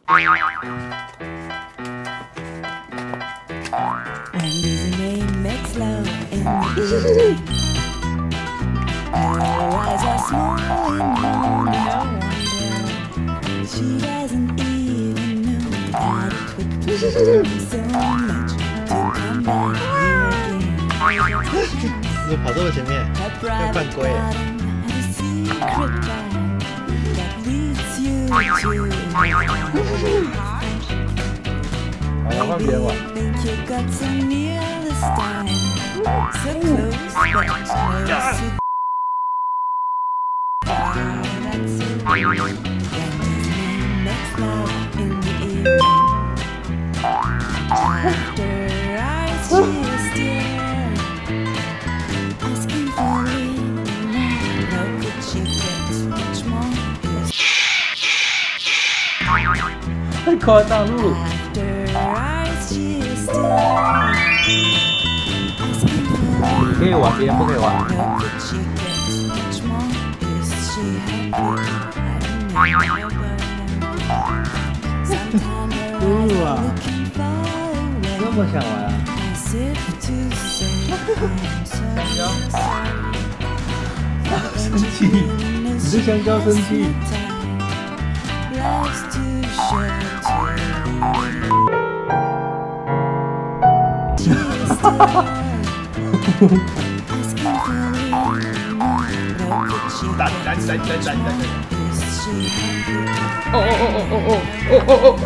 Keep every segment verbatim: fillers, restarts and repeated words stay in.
makes love in the evening. Her eyes are small and round, and I wonder she doesn't even know that it would please her so much to come back here again. 你跑这么前面，要犯规。 好了，换别人玩。太夸张了！可以玩，别人不可以玩。露露啊，这么想玩啊？香蕉，生气，你对香蕉生气？ 打打打打打打！哦哦哦哦哦哦哦哦！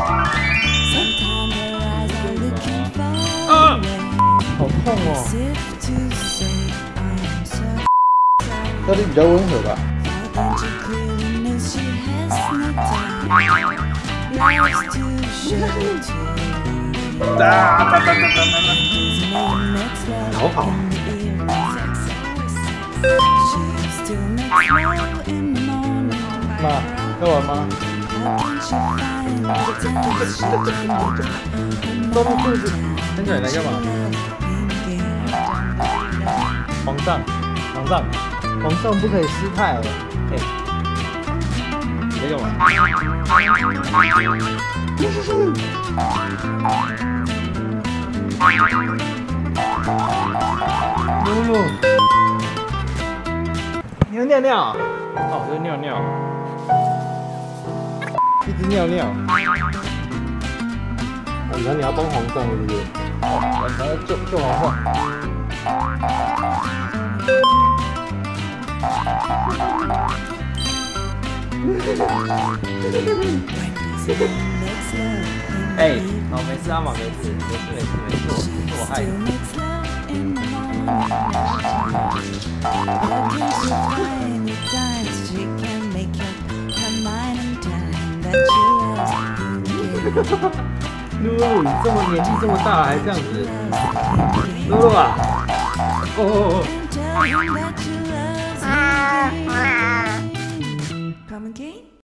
啊！好痛哦！那里比较温和吧？ 哒哒哒哒哒哒！好好。妈，要玩吗？抱抱裤子。现在你来干嘛？皇上，皇上，皇上不可以失态哦。哎，你在干嘛？ 露露，你要尿尿？哦，就是尿尿，一直尿尿。你看你要帮皇上是不是？我要救救皇上。哎，哦，没事啊嘛，没事，没事，没事，没事，我是我害的。 露露，你这么年纪这么大还这样子，露露啊，哦哦哦。